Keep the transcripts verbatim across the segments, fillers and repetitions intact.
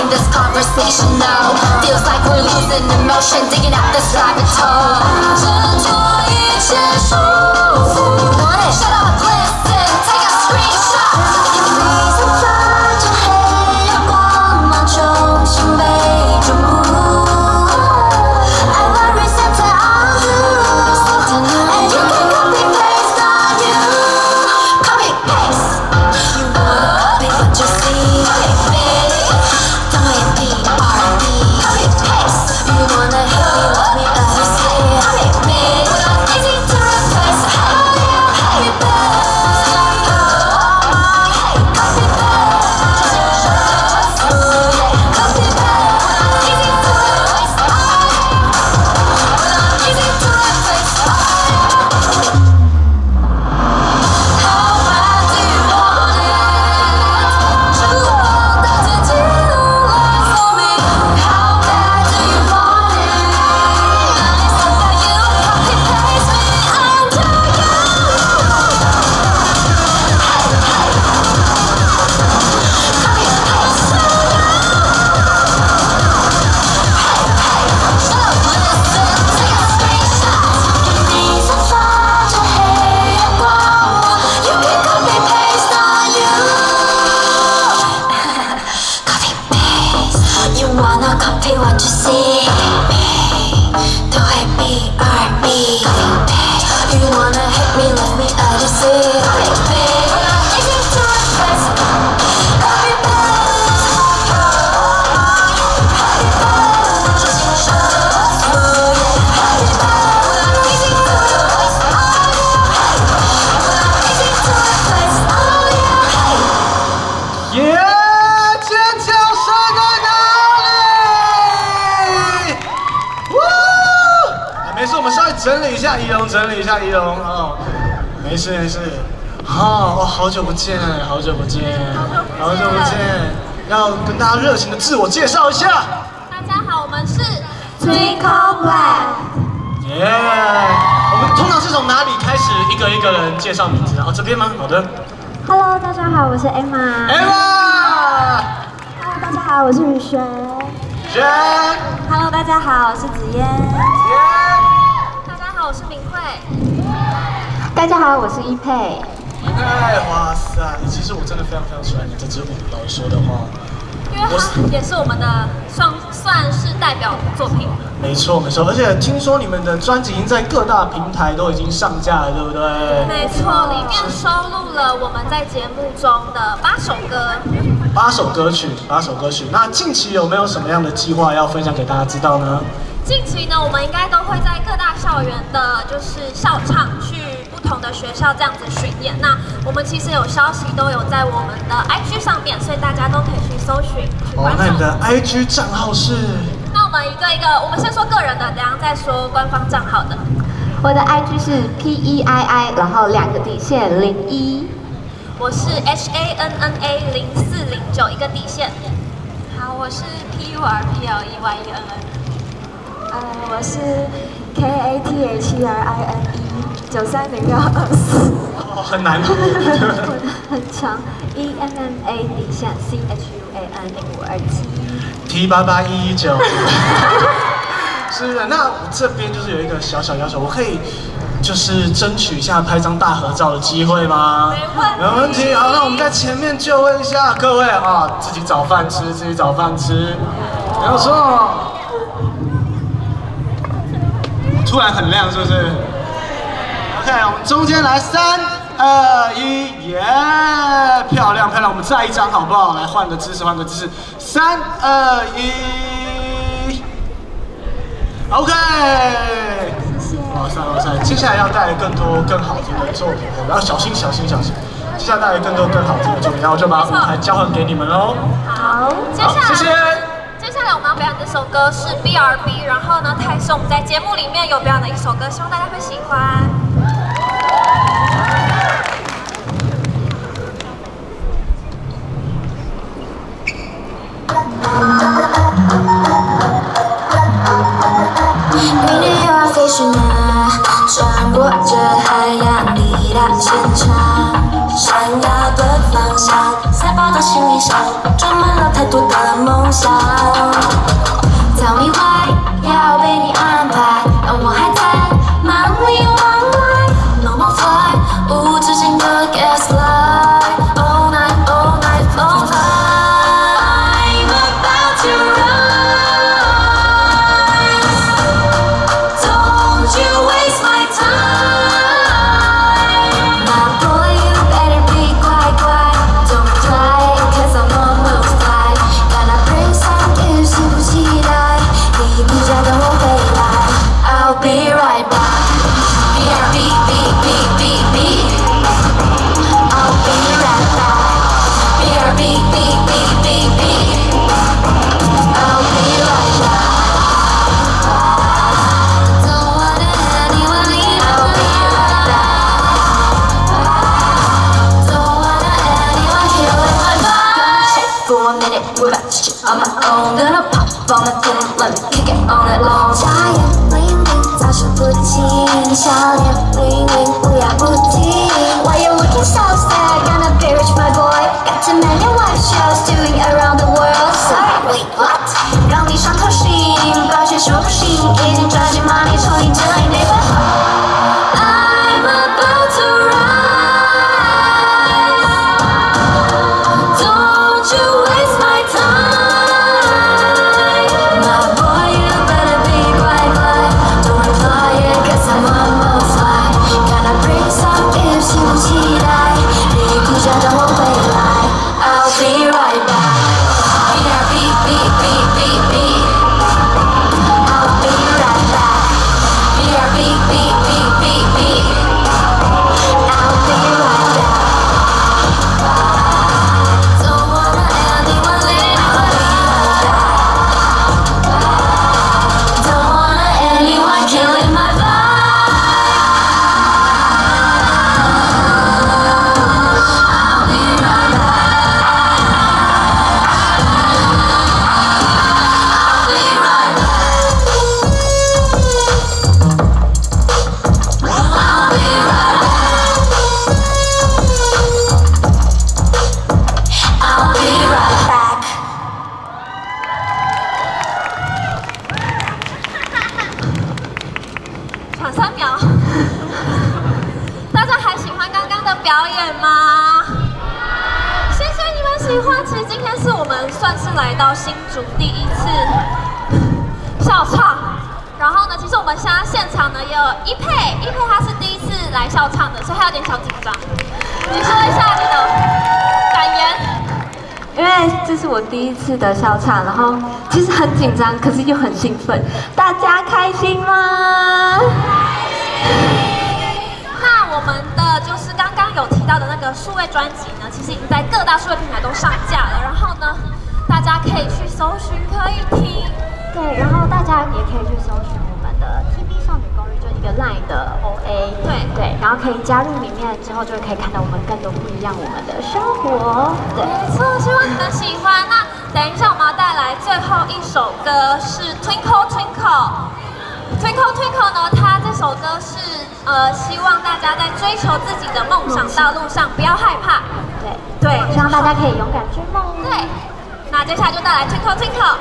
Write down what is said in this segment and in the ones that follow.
in this conversation now. Feels like we're losing emotion, digging out this rabbit hole. 挣脱一切束缚 Shut up, listen, take a screenshot. 你散发着黑暗光芒，重新被注目。I will recenter on you, and you can copy paste on you. Copy paste. You wanna copy what you see? Copy paste. Don't hit the R and B. Copy paste. You wanna hit me, let me understand. Copy paste. Easy to replace. Oh yeah, copy paste. Hey, copy paste. Oh yeah, copy paste. Easy to replace. Oh yeah, easy to replace. Oh yeah. How bad do you want it? 是我的自己来说明 How bad do you want it? It's not that you copy paste me onto you. Hey, hey. Copy paste to you. Hey, hey. Shut up, listen, take a screenshot. 你散发着黑暗光芒 You can copy paste on you. Copy paste. You wanna copy what you see? Do hit me, R and B. Copy paste. You wanna hit me, let me understand. Copy paste. Easy to replace. Copy paste. Copy paste. Oh yeah, copy paste. Easy to replace. Oh yeah, easy to replace. Oh yeah, hey. 耶！尖叫声在哪里？哇！啊，没事，我们稍微整理一下仪容，整理一下仪容哦。没事没事。好，哇，好久不见，好久不见，好久不见。要跟大家热情的自我介绍一下。 大家好，我们是 Twinkle Black. 耶！我们通常是从哪里开始一个一个人介绍名字？哦，这边吗？好的。 Hello， 大家好，我是 Emma。 Emma， Hello， 大家好，我是雨璇。 轩， Hello， 大家好，我是子嫣。 耶！ 大家好，我是明慧。 大家好，我是一佩。 哎，哇塞！其实我真的非常非常喜欢你这支舞，老实说的话。 因为它也是我们的算算是代表作品。 没错没错，而且听说你们的专辑已经在各大平台都已经上架了，对不对？ 没错，里面收录了我们在节目中的八首歌。 八首歌曲，八首歌曲。那近期有没有什么样的计划要分享给大家知道呢？ 近期呢，我们应该都会在各大校园的，就是校唱去不同的学校这样子巡演。那我们其实有消息都有在我们的 I G 上面，所以大家都可以去搜寻去哦， 关注。 那你的 I G 账号是？ 那我们一个一个，我们先说个人的，等一下再说官方账号的。 我的 I G 是 P E I I， 然后两个底线零一。 我是 H A N N A 零四零九一个底线。 好，我是 P U R P L E Y E N N。呃，我是 K A T H R I N E 九三零六二四。 哦，很难。 很长 E M M A 底线 C H U A N 零五二七。 T 八八一一九。是的，那我这边就是有一个小小要求，我可以就是争取一下拍张大合照的机会吗？ 没问题。 没问题。好，那我们在前面就位一下各位啊，自己找饭吃，自己找饭吃，没有错。突然很亮，是不是 ？OK， 我们中间来，三二一，耶！漂亮漂亮，我们再一张好不好？来换个姿势，换个姿势，三二一 ，OK。 谢谢。 哇塞哇塞，接下来要带来更多更好听的作品，然后小心小心小心，接下来带来更多更好听的作品，然后我就把舞台交还给你们喽。 好，接下来谢谢。 接下来我们要表演这首歌是 B R B， 然后呢，它也是我们在节目里面有表演的一首歌，希望大家会喜欢。 明天又要飞行了，穿过这海洋里的现场，闪耀的方向，赛跑到心里上，装满了太多的梦想。 we're about to shit on my own. Gonna pop on my thing, let me kick it on that long. 眨眼 bling bling， 早数不清，笑脸 wing wing， 不要不停。Why you looking so sad? Gonna be rich, my boy. Got too many live shows doing around the world. Sorry, wait, what? 让你伤透心，抱歉说不行，已经抓紧 money， 从你这里没办法。I'm about to rise. Don't you waste my time, my boy. You better be quiet, quiet. Don't reply it, 'cause I'm almost fly. Gonna bring some gifts， 请不期待，别哭着等我回来。I'll be right back. Be there, be, be, be, be, be. I'll be right back. Be there, be, be, be, be, be. I'll be right back. Don't wanna anyone leave. I'll be right back. Don't wanna anyone killing my vibe. I'll be right back. I'll be right back. I'll be right back. I'll be right back. 喘三秒。大家还喜欢刚刚的表演吗？谢谢你们喜欢。其实今天是我们算是来到新竹第一次校唱，然后呢，其实我们现在现场呢也有一佩，一佩他是第一次来校唱的，所以他有点小紧张。你说一下你的感言。 因为这是我第一次的校唱，然后其实很紧张，可是又很兴奋。大家开心吗？ 那我们的就是刚刚有提到的那个数位专辑呢，其实已经在各大数位平台都上架了。然后呢，大家可以去搜寻，可以听。 对，然后大家也可以去搜寻我们的 T B 少女公寓，就一个 LINE 的 O A。 对对，然后可以加入里面之后，就可以看到我们更多不一样我们的生活。对。 没错，希望你们喜欢。那等一下我们要带来最后一首歌是 Twinkle Twinkle。Twinkle Twinkle 呢，它这首歌是呃希望大家在追求自己的梦想道路上不要害怕。 对对， 希望大家可以勇敢追梦。 对，那接下来就带来 Twinkle Twinkle。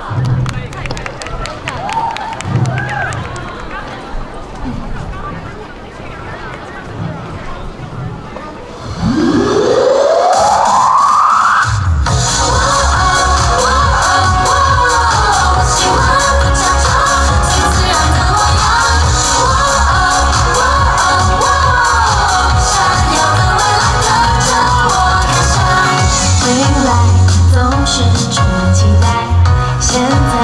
未来总是充满期待，现在。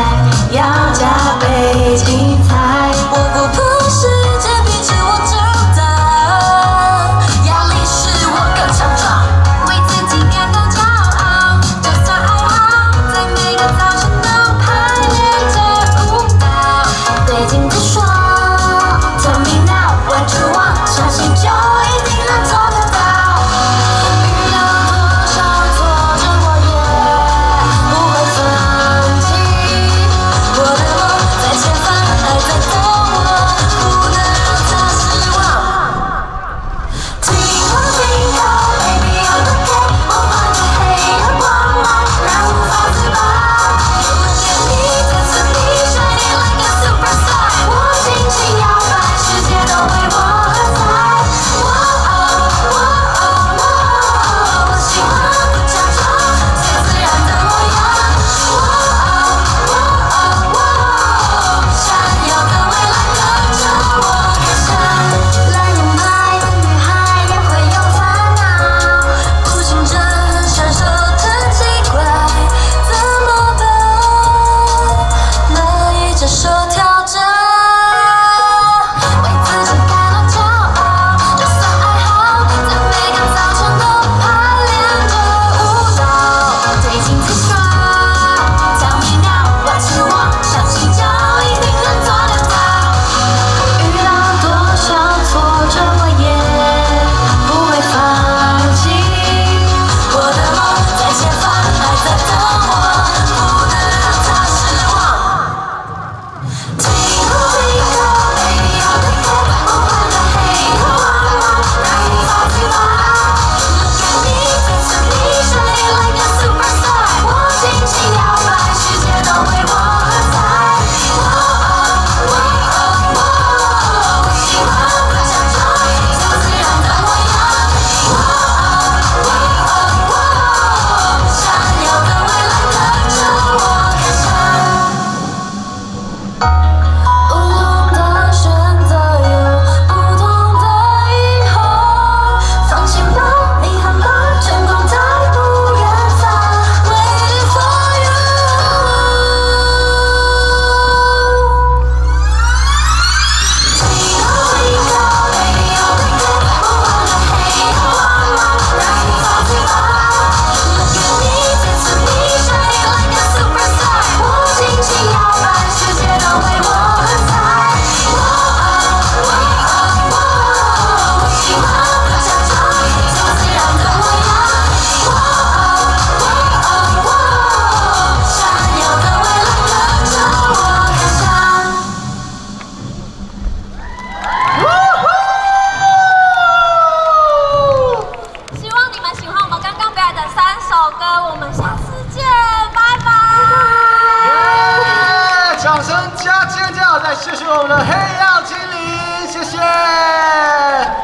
谢谢我们的黑曜精灵，谢谢。